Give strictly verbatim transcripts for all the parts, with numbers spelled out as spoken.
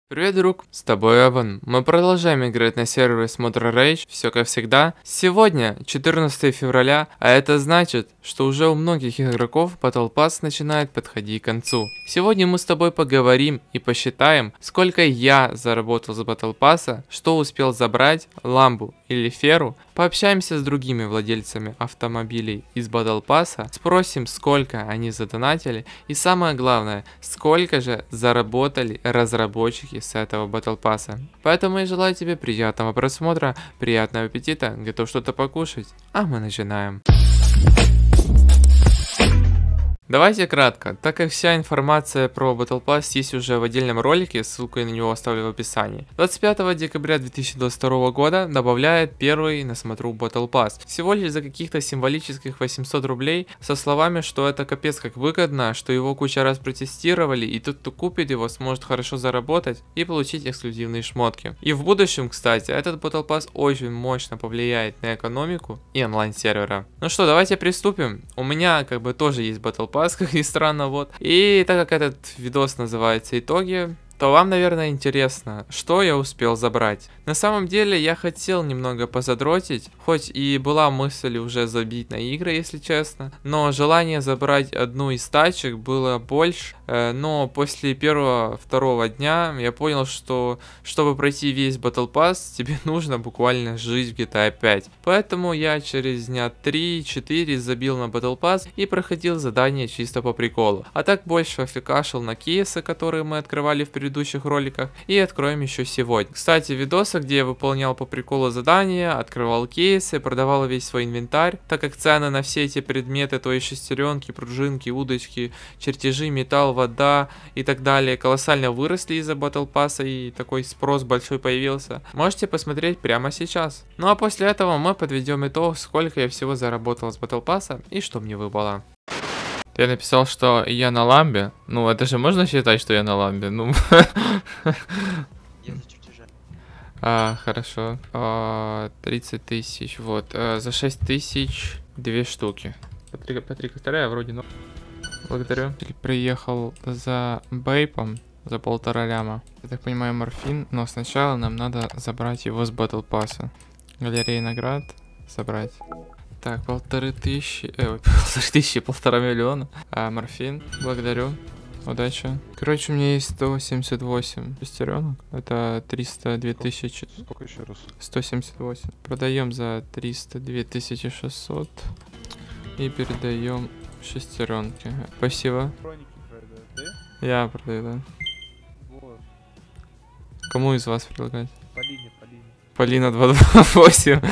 Привет, друг, с тобой Эван. Мы продолжаем играть на сервере Smotter Rage, все как всегда. Сегодня четырнадцатое февраля, а это значит, что уже у многих игроков Battle Pass начинает подходить к концу. Сегодня мы с тобой поговорим и посчитаем, сколько я заработал с Battle Pass, что успел забрать, ламбу или феру. Пообщаемся с другими владельцами автомобилей из Battle Pass, спросим, сколько они задонатили и самое главное, сколько же заработали разработчики с этого Battle Pass. Поэтому я желаю тебе приятного просмотра, приятного аппетита, готов что-то покушать, а мы начинаем. Давайте кратко, так как вся информация про Battle Pass есть уже в отдельном ролике, ссылку я на него оставлю в описании. двадцать пятого декабря две тысячи двадцать второго года добавляет первый на смотру Battle Pass. Всего лишь за каких-то символических восемьсот рублей, со словами, что это капец как выгодно, что его куча раз протестировали, и тот, кто купит его, сможет хорошо заработать и получить эксклюзивные шмотки. И в будущем, кстати, этот Battle Pass очень мощно повлияет на экономику и онлайн сервера. Ну что, давайте приступим. У меня как бы тоже есть Battle Pass, как ни странно, вот. И так как этот видос называется «Итоги», то вам, наверное, интересно, что я успел забрать. На самом деле, я хотел немного позадротить, хоть и была мысль уже забить на игры, если честно, но желание забрать одну из тачек было больше, э, но после первого-второго дня я понял, что чтобы пройти весь Battle Pass, тебе нужно буквально жить в джи ти эй пять. Поэтому я через дня три-четыре забил на Battle Pass и проходил задания чисто по приколу. А так больше фикашил на кейсы, которые мы открывали в предыдущем предыдущих роликах, и откроем еще сегодня. Кстати, видосы, где я выполнял по приколу задания, открывал кейсы, продавал весь свой инвентарь, так как цены на все эти предметы, то есть шестеренки, пружинки, удочки, чертежи, металл, вода и так далее, колоссально выросли из-за Battle Pass, и такой спрос большой появился. Можете посмотреть прямо сейчас. Ну а после этого мы подведем итог, сколько я всего заработал с Battle Pass и что мне выпало. Я написал, что я на ламбе. Ну, это же можно считать, что я на ламбе? Ну. А, хорошо. А, тридцать тысяч. Вот. А, за шесть тысяч две штуки. По три, по три косаря вроде, ну. Благодарю. Приехал за бейпом за полтора ляма. Я так понимаю, морфин. Но сначала нам надо забрать его с Battle Pass. Галерея наград. Собрать. Так, полторы тысячи, э, полторы тысячи, полтора миллиона. А, морфин, благодарю, удачи. Короче, у меня есть сто семьдесят восемь шестеренок, это триста две тысячи. Сколько еще раз? сто семьдесят восемь. Продаем за триста две тысячи шестьсот и передаем шестеренки. Спасибо. Я продаю, да. Вот. Кому из вас предлагать? Полине, Полине. Полина два два восемь.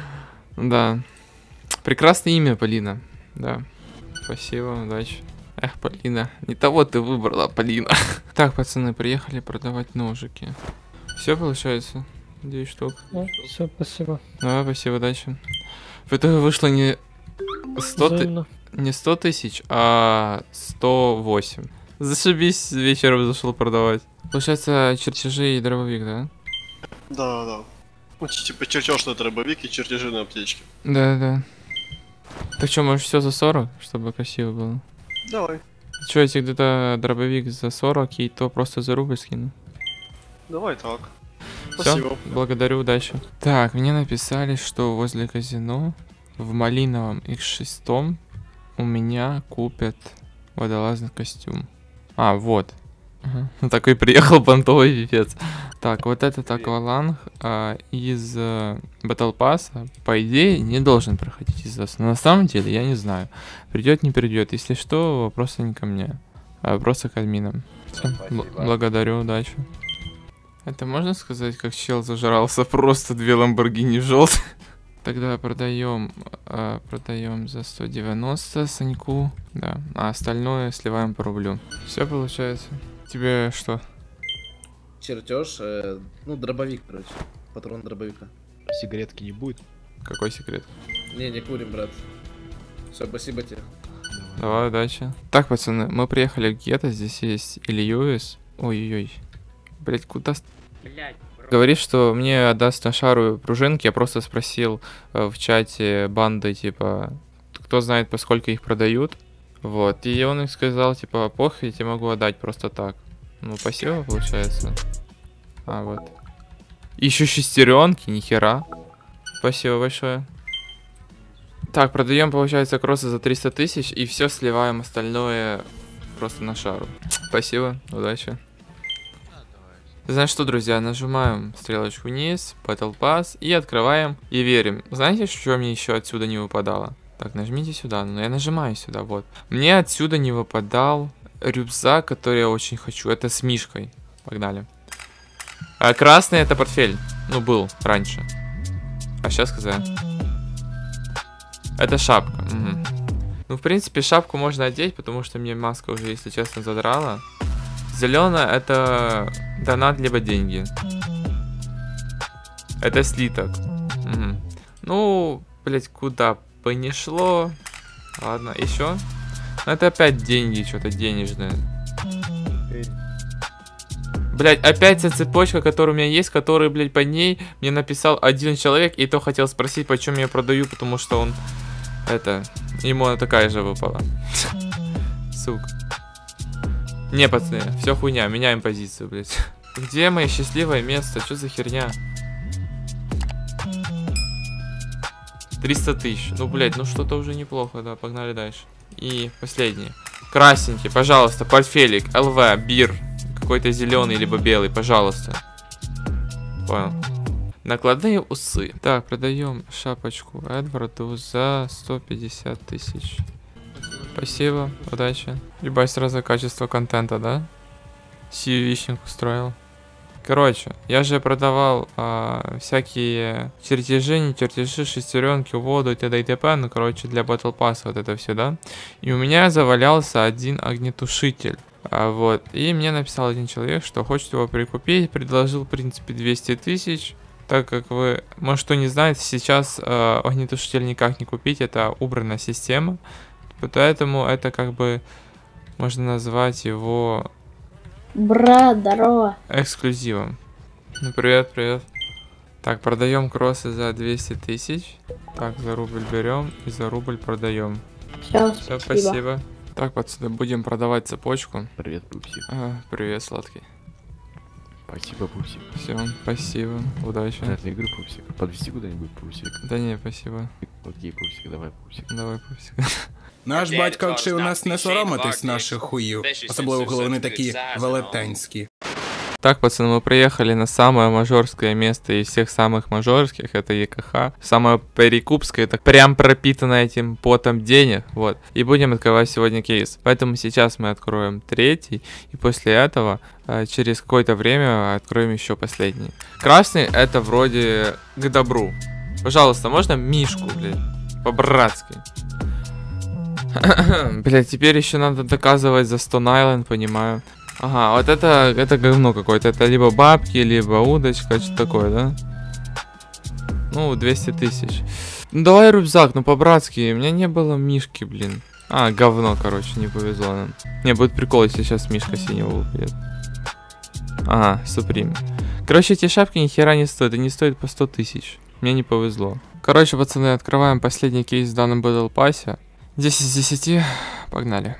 Да. Прекрасное имя, Полина. Да. Спасибо, удачи. Эх, Полина. Не того ты выбрала, Полина. Так, пацаны, приехали продавать ножики. Все получается? девять штук. Да, все, спасибо. Да, спасибо, удачи. В итоге вышло не сто, Взаимно. не сто тысяч, а сто восемь. Зашибись, вечером зашел продавать. Получается, чертежи и дробовик, да? Да, да. Ну, типа чертеж, что это дробовик и чертежи на аптечке. Да, да. Так что, может все за сорок, чтобы красиво было? Давай. Че, если где-то дробовик за сорок, и то просто за рубль скину? Давай так. Всё, Спасибо. благодарю, удачи. Так, мне написали, что возле казино в малиновом икс шесть у меня купят водолазный костюм. А, вот. Ага. Такой приехал понтовый пипец. Так, вот этот акваланг а, из а, Battle Pass, по идее, не должен проходить из нас. Но на самом деле, я не знаю. Придет, не придет. Если что, вопросы не ко мне, а вопросы к админам. Всё, благодарю, удачи. Это можно сказать, как чел зажрался? Просто две ламборгини желтые. Тогда продаем, а, продаем за сто девяносто Саньку, да, а остальное сливаем по рублю. Все получается. Тебе что? Чертеж, э, ну дробовик, короче, патрон дробовика. Сигаретки не будет? Какой секрет? Не, не курим, брат. Все, спасибо тебе. Давай, удачи. Так, пацаны, мы приехали в гетто, здесь есть Ильюис. Ой-ой-ой. Блять, куда... Блять, Говорит, что мне отдаст на шару пружинки. Я просто спросил э, в чате банды, типа, кто знает, по сколько их продают. Вот, и он им сказал, типа, похуй, я тебе могу отдать просто так. Ну, спасибо, получается. А, вот. Еще шестеренки, нихера. Спасибо большое. Так, продаем, получается, кроссы за триста тысяч и все сливаем остальное просто на шару. Спасибо, удачи. Знаешь что, друзья, нажимаем стрелочку вниз, Battle Pass и открываем и верим. Знаете, что мне еще отсюда не выпадало? Так, нажмите сюда, но я нажимаю сюда, вот. Мне отсюда не выпадал рюкзак, который я очень хочу. Это с мишкой. Погнали. А красный это портфель. Ну, был раньше. А сейчас хз. Это шапка. Угу. Ну, в принципе, шапку можно одеть, потому что мне маска уже, если честно, задрала. Зеленая это донат либо деньги. Это слиток. Угу. Ну, блять, куда бы не шло. Ладно, еще. Это опять деньги, что-то денежное. Блять, опять эта цепочка, которая у меня есть, которая, блять, по ней мне написал один человек, и то хотел спросить, почему я продаю, потому что он, это, ему она такая же выпала. Сука. Не, пацаны, все хуйня, меняем позицию, блять. Где мое счастливое место? Что за херня? триста тысяч. Ну, блять, ну что-то уже неплохо, да, погнали дальше. И последний. Красненький, пожалуйста, портфелик, ЛВ, бир. Какой-то зеленый либо белый, пожалуйста. Понял. Накладные усы. Так, продаем шапочку Эдварду за сто пятьдесят тысяч. Спасибо, удачи. Ебать, сразу качество контента, да? си ви-шник устроил. Короче, я же продавал а, всякие чертежи, не чертежи, шестеренки, воду и т.д. и т.п. Ну, короче, для Battle Pass вот это все, да? И у меня завалялся один огнетушитель. А, вот. И мне написал один человек, что хочет его прикупить. Предложил, в принципе, двести тысяч. Так как вы, может, кто не знает, сейчас э, огнетушитель никак не купить. Это убранная система. Поэтому это как бы можно назвать его... Брат, здорово. Эксклюзивом. Ну, привет, привет. Так, продаем кроссы за двести тысяч. Так, за рубль берем и за рубль продаем. Все, Все, спасибо. спасибо. Так, пацаны, будем продавать цепочку. Привет, Пупсик. А, привет, сладкий. Спасибо, Пупсик. Все, спасибо, удачи. Для игры, Пупсик. Подвести куда-нибудь, Пупсик. Да не, спасибо. Окей, Пупсик, давай, Пупсик. Давай, пупсик. Наш батько вчив нас не соромитись наших хуїв, особливо коли вони такі велетенські. Так, пацаны, мы приехали на самое мажорское место из всех самых мажорских, это ЕКХ. Самое перекупское, это прям пропитано этим потом денег, вот. И будем открывать сегодня кейс. Поэтому сейчас мы откроем третий, и после этого, через какое-то время, откроем еще последний. Красный это вроде к добру. Пожалуйста, можно мишку, блядь, по-братски. Блядь, теперь еще надо доказывать за Stone Island, понимаю. Ага, вот это, это говно какое-то. Это либо бабки, либо удочка, что такое, да? Ну, двести тысяч. Ну, давай рюкзак, ну, по-братски. У меня не было мишки, блин. А, говно, короче, не повезло нам. Не, будет прикол, если сейчас мишка синего выпадет. Ага, Supreme. Короче, эти шапки ни хера не стоят. Они стоят по сто тысяч. Мне не повезло. Короче, пацаны, открываем последний кейс в данном Battle Pass. десять из десяти. Погнали.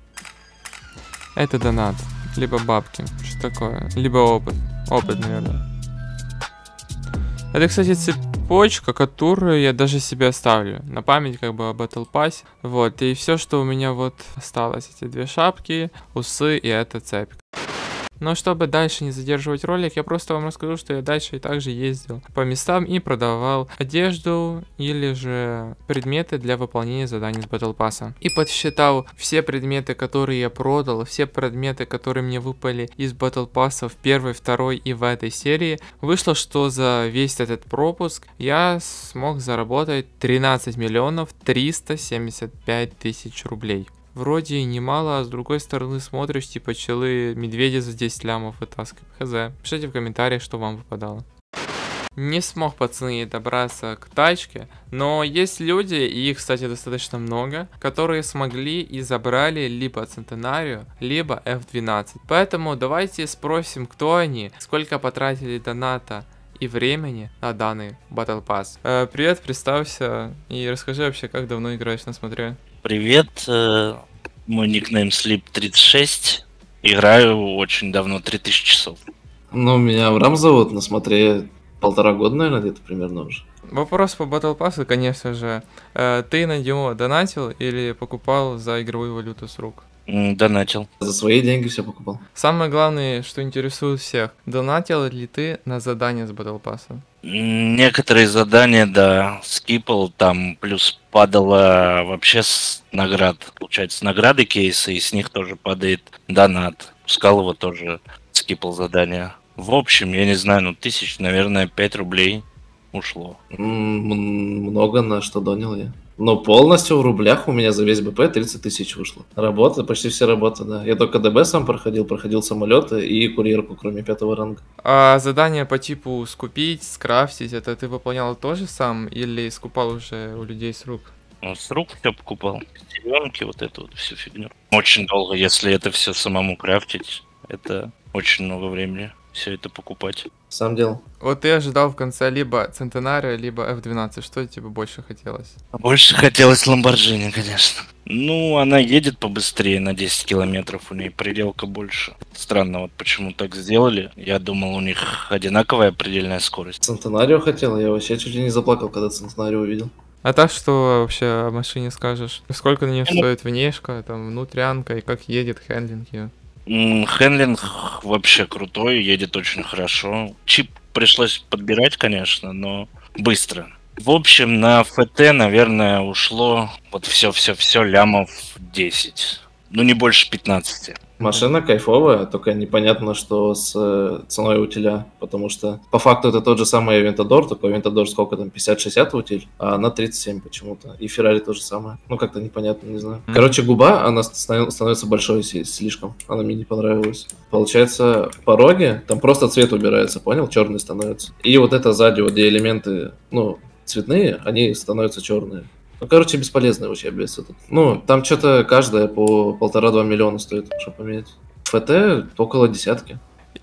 Это донат. Либо бабки. Что такое? Либо опыт. Опыт, наверное. Это, кстати, цепочка, которую я даже себе оставлю. На память, как бы, о Battle Pass. Вот. И все, что у меня вот осталось. Эти две шапки, усы и эта цепь. Но чтобы дальше не задерживать ролик, я просто вам расскажу, что я дальше и также ездил по местам и продавал одежду или же предметы для выполнения заданий с Battle Pass. И подсчитал все предметы, которые я продал, все предметы, которые мне выпали из Battle Pass в первой, второй и в этой серии. Вышло, что за весь этот пропуск я смог заработать тринадцать миллионов триста семьдесят пять тысяч рублей. Вроде и немало, а с другой стороны смотришь, типа челы медведя за десять лямов вытаскивают. Хз. Пишите в комментариях, что вам выпадало. Не смог, пацаны, добраться к тачке, но есть люди, и их, кстати, достаточно много, которые смогли и забрали либо Центенарию, либо эф двенадцать. Поэтому давайте спросим, кто они, сколько потратили доната и времени на данный Battle Pass. Э, привет, представься и расскажи вообще, как давно играешь на смотре. Привет, э, мой никнейм Sleep тридцать шесть. Играю очень давно, три тысячи часов. Ну, меня Авраам зовут, на смотре полтора года, наверное, где-то примерно уже. Вопрос по Battle Pass, конечно же. Э, ты на него донатил или покупал за игровую валюту с рук? М, Донатил. За свои деньги все покупал. Самое главное, что интересует всех. Донатил ли ты на задание с Battle Pass? М, Некоторые задания, да, скипал, там плюс падало вообще с наград, получается, награды кейсы, и с них тоже падает донат. Пускал его тоже, скипал задания. В общем, я не знаю, ну тысяч, наверное, пять рублей ушло. М, м, Много на что донил я. Но полностью в рублях у меня за весь БП тридцать тысяч вышло. Работа, почти все работы, да. Я только ДБ сам проходил, проходил самолеты и курьерку, кроме пятого ранга. А задание по типу скупить, скрафтить, это ты выполнял тоже сам или скупал уже у людей с рук? Ну, с рук все покупал. Зеленки, вот эту вот всю фигню. Очень долго, если это все самому крафтить, это очень много времени все это покупать. Сам делал. Вот ты ожидал в конце либо Центенария, либо эф двенадцать. Что тебе больше хотелось? Больше хотелось Ламборджини, конечно. Ну, она едет побыстрее на десять километров, у нее пределка больше. Странно, вот почему так сделали. Я думал, у них одинаковая предельная скорость. Центенарио хотел, я вообще чуть ли не заплакал, когда Центенарио увидел. А так что вообще о машине скажешь? Сколько на нее Ну, стоит внешка, там, внутрянка и как едет хендлинг ее? М, Хендлинг вообще крутой, едет очень хорошо. Чип пришлось подбирать, конечно, но быстро. В общем, на ФТ, наверное, ушло вот все-все-все лямов десять. Ну, не больше пятнадцати. Машина кайфовая, только непонятно, что с э, ценой утиля, потому что по факту это тот же самый Aventador, только Aventador сколько там, пятьдесят-шестьдесят утиль, а она тридцать семь почему-то. И Ferrari то же самое. Ну, как-то непонятно, не знаю. Мгм. Короче, губа, она станов- становится большой си- слишком. Она мне не понравилась. Получается, пороги, там просто цвет убирается, понял? Черный становится. И вот это сзади, вот где элементы, ну, цветные, они становятся черные. Ну, короче, бесполезный вообще без этого. Ну, там что-то каждая по полтора-два миллиона стоит, чтобы поменять. ФТ около десятки.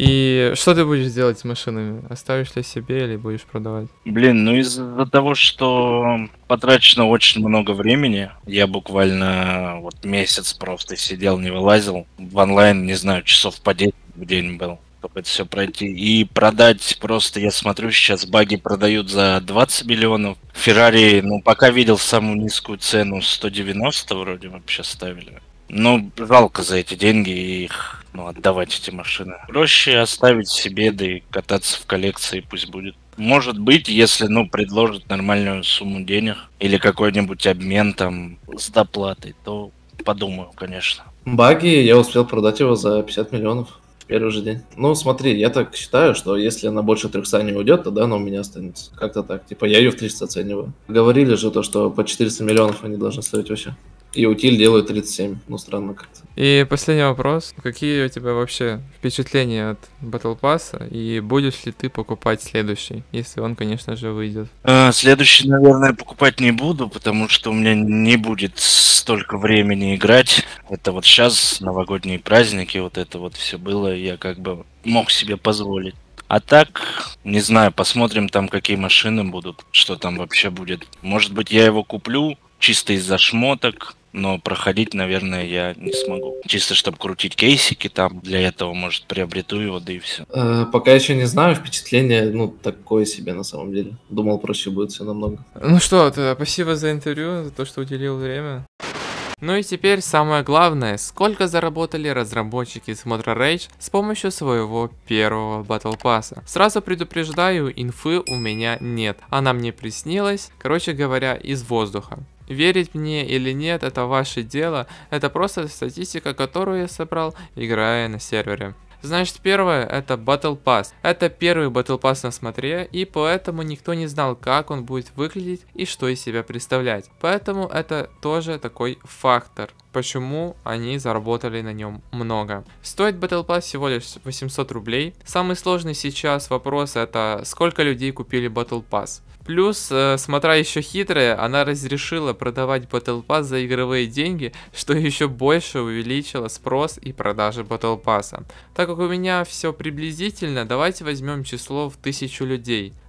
И что ты будешь делать с машинами? Оставишь ли себе или будешь продавать? Блин, ну из-за того, что потрачено очень много времени, я буквально вот месяц просто сидел, не вылазил. В онлайн, не знаю, часов по десять в день был, чтобы это все пройти. И продать просто, я смотрю, сейчас баги продают за двадцать миллионов. Феррари, ну, пока видел самую низкую цену, сто девяносто вроде вообще ставили. Ну, жалко за эти деньги их, ну, отдавать эти машины. Проще оставить себе, да и кататься в коллекции, пусть будет. Может быть, если, ну, предложат нормальную сумму денег или какой-нибудь обмен там с доплатой, то подумаю, конечно. Баги, я успел продать его за пятьдесят миллионов в первый же день. Ну, смотри, я так считаю, что если она больше трехсот не уйдет, тогда она у меня останется. Как-то так. Типа, я ее в триста оцениваю. Говорили же то, что по четыреста миллионов они должны стоить вообще. И утиль делают тридцать семь. Ну, странно как-то. И последний вопрос. Какие у тебя вообще впечатления от Battle Pass? И будешь ли ты покупать следующий? Если он, конечно же, выйдет. А, Следующий, наверное, покупать не буду, потому что у меня не будет столько времени играть. Это вот сейчас новогодние праздники, вот это вот все было, я как бы мог себе позволить. А так, не знаю, посмотрим там, какие машины будут, что там вообще будет. Может быть, я его куплю чисто из-за шмоток, но проходить, наверное, я не смогу. Чисто, чтобы крутить кейсики там, для этого, может, приобрету его, да и все. Э, пока еще не знаю, впечатление, ну, такое себе на самом деле. Думал, проще будет все намного. Ну что, тогда спасибо за интервью, за то, что уделил время. Ну и теперь самое главное, сколько заработали разработчики с Motor Rage с помощью своего первого Battle Pass. Сразу предупреждаю, инфы у меня нет, она мне приснилась, короче говоря, из воздуха. Верить мне или нет, это ваше дело, это просто статистика, которую я собрал, играя на сервере. Значит, первое это Battle Pass. Это первый Battle Pass на смотре, и поэтому никто не знал, как он будет выглядеть и что из себя представлять. Поэтому это тоже такой фактор, почему они заработали на нем много. Стоит Battle Pass всего лишь восемьсот рублей. Самый сложный сейчас вопрос это сколько людей купили Battle Pass. Плюс, э, смотря еще хитрая, она разрешила продавать Battle Pass за игровые деньги, что еще больше увеличило спрос и продажи Battle Pass. Так как у меня все приблизительно, давайте возьмем число в тысячу людей.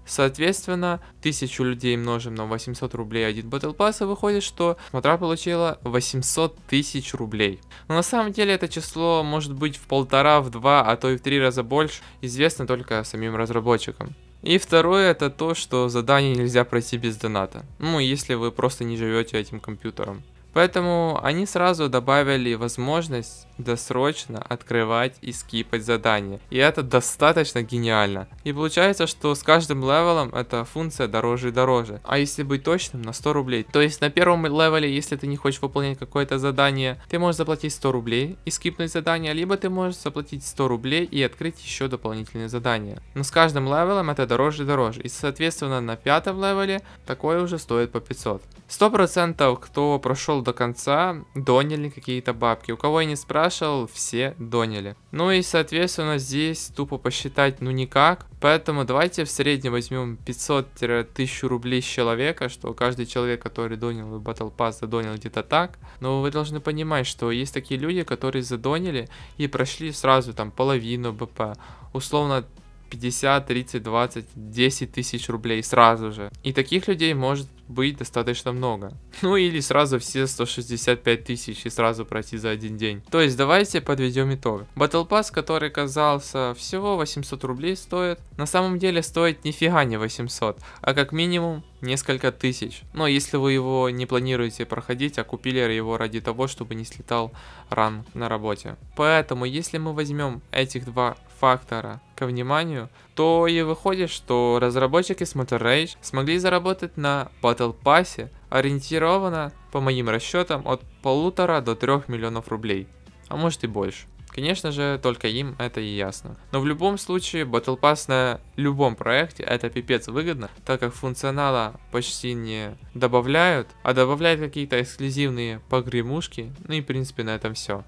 Соответственно, тысячу людей множим на восемьсот рублей один Battle Pass, и выходит, что смотра получила восемьсот тысяч рублей. Но на самом деле это число может быть в полтора, в два, а то и в три раза больше, известно только самим разработчикам. И второе, это то, что задание нельзя пройти без доната. Ну, если вы просто не живете этим компьютером. Поэтому они сразу добавили возможность досрочно открывать и скипать задания. И это достаточно гениально. И получается, что с каждым левелом эта функция дороже и дороже. А если быть точным, на сто рублей. То есть на первом левеле, если ты не хочешь выполнять какое-то задание, ты можешь заплатить сто рублей и скипнуть задание, либо ты можешь заплатить сто рублей и открыть еще дополнительные задания. Но с каждым левелом это дороже и дороже. И соответственно на пятом левеле такое уже стоит по пятьсот. сто процентов кто прошел до конца, донили какие-то бабки. У кого я не спрашивал, все донили. Ну и соответственно здесь тупо посчитать ну никак. Поэтому давайте в среднем возьмем пятьсот-тысячу рублей с человека, что каждый человек, который донил в Battle Pass, задонил где-то так. Но вы должны понимать, что есть такие люди, которые задонили и прошли сразу там половину БП. Условно пятьдесят, тридцать, двадцать, десять тысяч рублей сразу же. И таких людей может быть достаточно много. Ну или сразу все сто шестьдесят пять тысяч и сразу пройти за один день. То есть давайте подведем итог. Battle Pass, который казался всего восемьсот рублей стоит, на самом деле стоит нифига не восемьсот, а как минимум несколько тысяч. Но если вы его не планируете проходить, а купили его ради того, чтобы не слетал ранг на работе. Поэтому если мы возьмем этих два фактора ко вниманию, то и выходит, что разработчики Smotter Rage смогли заработать на Battle Pass ориентированно, по моим расчетам, от полутора до трех миллионов рублей, а может и больше. Конечно же, только им это и ясно. Но в любом случае, Battle Pass на любом проекте это пипец выгодно, так как функционала почти не добавляют, а добавляют какие-то эксклюзивные погремушки, ну и в принципе на этом все.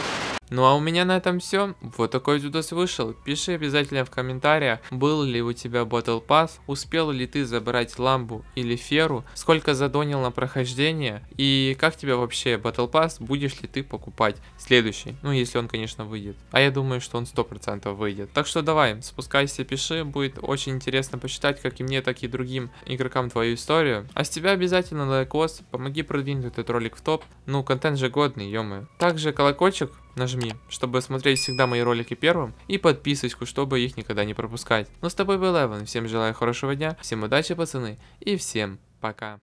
Ну а у меня на этом все. Вот такой видос вышел. Пиши обязательно в комментариях, был ли у тебя Battle Pass, успел ли ты забрать ламбу или феру, сколько задонил на прохождение и как тебе вообще Battle Pass, будешь ли ты покупать следующий. Ну если он, конечно, выйдет. А я думаю, что он сто процентов выйдет. Так что давай, спускайся, пиши, будет очень интересно почитать как и мне, так и другим игрокам твою историю. А с тебя обязательно лайкос, помоги продвинуть этот ролик в топ. Ну контент же годный, ё-моё. Также колокольчик нажми, чтобы смотреть всегда мои ролики первым, и подписочку, чтобы их никогда не пропускать. Ну с тобой был Эван, всем желаю хорошего дня, всем удачи, пацаны, и всем пока.